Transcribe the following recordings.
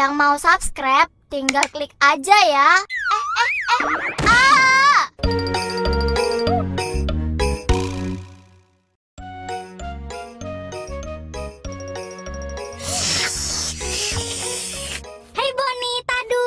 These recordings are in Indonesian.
Yang mau subscribe, tinggal klik aja ya. Ah! Hai Boni, Tadu.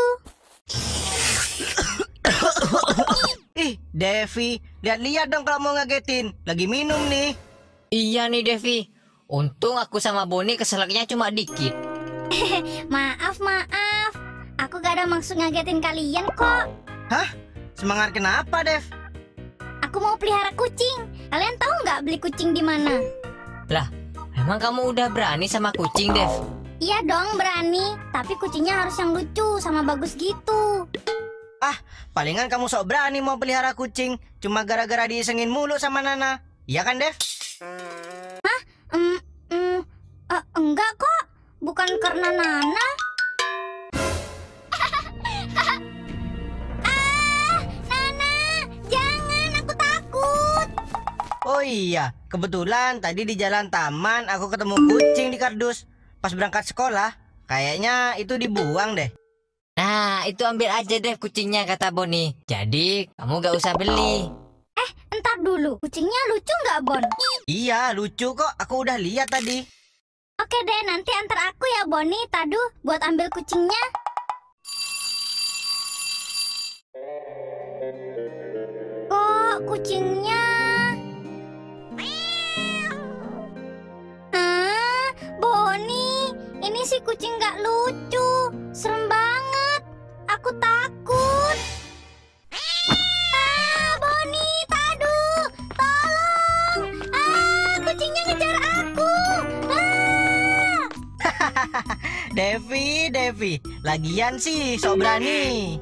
Ih, Devi, lihat-lihat dong kalau mau ngagetin. Lagi minum nih. Iya nih Devi, untung aku sama Boni keselaknya cuma dikit. Maaf. Aku gak ada maksud ngagetin kalian kok. Hah? Semangat kenapa, Dev? Aku mau pelihara kucing. Kalian tahu nggak beli kucing di mana? Lah, emang kamu udah berani sama kucing, Dev? Iya dong, berani. Tapi kucingnya harus yang lucu sama bagus gitu. Ah, palingan kamu sok berani mau pelihara kucing. Cuma gara-gara diisengin mulu sama Nana. Iya kan, Dev? Enggak kok. Bukan karena Nana. Nana, jangan, aku takut. Oh iya, kebetulan tadi di jalan taman aku ketemu kucing di kardus. Pas berangkat sekolah, kayaknya itu dibuang deh. Nah, itu ambil aja deh kucingnya, kata Boni. Jadi, kamu gak usah beli. Entar dulu, kucingnya lucu nggak, Bon? Iya, lucu kok. Aku udah lihat tadi. Oke deh, nanti antar aku ya, Boni, Tadu, buat ambil kucingnya. Kok kucingnya? Boni, ini si kucing nggak lucu. Serem banget. Aku takut. Boni, Tadu, tolong. Kucingnya ngejar aku. Devi, lagian sih sok berani.